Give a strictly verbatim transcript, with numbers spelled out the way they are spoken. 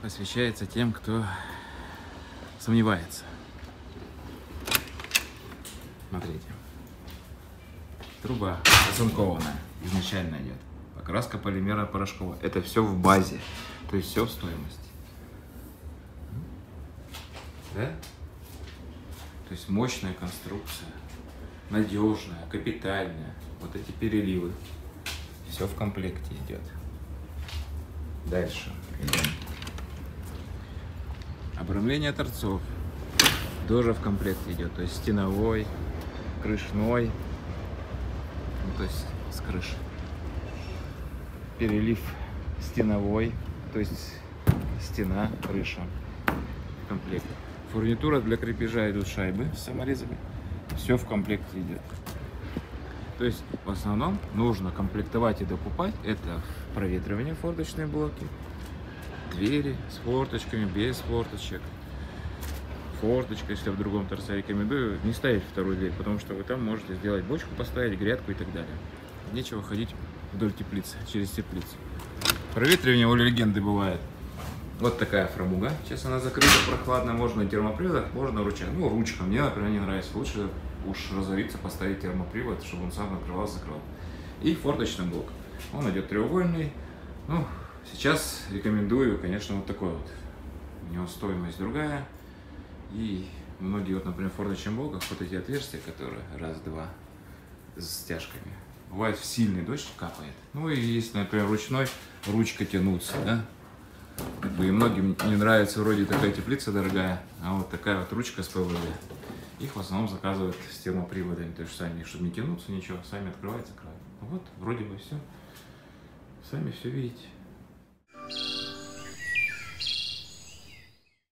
посвящается тем, кто сомневается. Смотрите. Труба оцинкованная изначально идет. Покраска полимера порошковая. Это все в базе. То есть все в стоимости. Да? То есть мощная конструкция. Надежная, капитальная. Вот эти переливы. Все в комплекте идет. Дальше. Обрамление торцов тоже в комплекте идет. То есть стеновой, крышной. Ну, то есть с крыши. Перелив стеновой. То есть стена, крыша в комплекте. Фурнитура для крепежа идут шайбы с саморезами. Все в комплекте идет. То есть в основном нужно комплектовать и докупать это проветривание, форточные блоки, двери с форточками, без форточек. Форточка, если в другом торце, рекомендую не ставить вторую дверь, потому что вы там можете сделать бочку, поставить грядку и так далее. Нечего ходить вдоль теплицы, через теплицу. Проветривание у легенды бывает. Вот такая фрамуга. Сейчас она закрыта, прохладно. Можно на термоприводах, можно на ручках. Ну, ручка мне, например, не нравится. Лучше уж разориться, поставить термопривод, чтобы он сам накрывал, закрывал. И форточный блок. Он идет треугольный. Ну, сейчас рекомендую, конечно, вот такой вот. У него стоимость другая. И многие, вот, например, в форточных блоках вот эти отверстия, которые раз-два с стяжками, бывает в сильный дождь капает. Ну и если, например, ручной, ручка тянуться, да. Как бы и многим не нравится вроде такая теплица дорогая, а вот такая вот ручка с ПВД. Их в основном заказывают с термоприводами, то есть сами, чтобы не тянуться, ничего, сами открывают, закрывают. Вот, вроде бы все. Сами все видите.